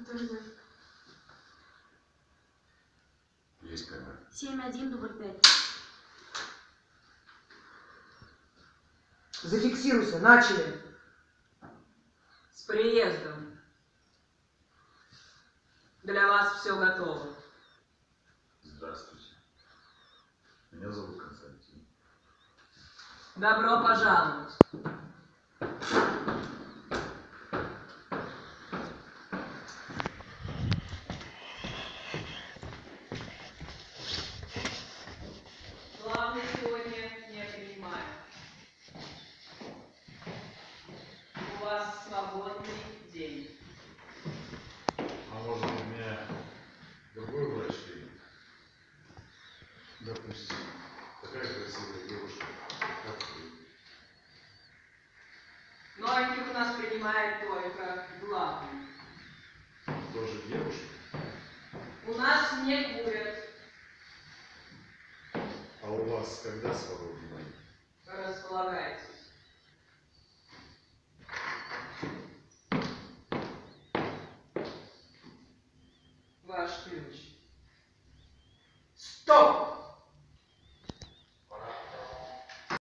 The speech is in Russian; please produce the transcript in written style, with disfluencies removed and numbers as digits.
Подтверждаю. Есть камера. 7155. Зафиксируйся. Начали. С приездом. Для вас все готово. Здравствуйте. Меня зовут Константин. Добро пожаловать. Главный сегодня не принимаю. У вас свободный день. А может быть, меня другой врач видит? Допустим, такая красивая девушка, как вы. Новеньких у нас принимает только главный. Тоже девушка? У нас не курят. А у вас когда свободный день? Располагайтесь. Ваш ключ.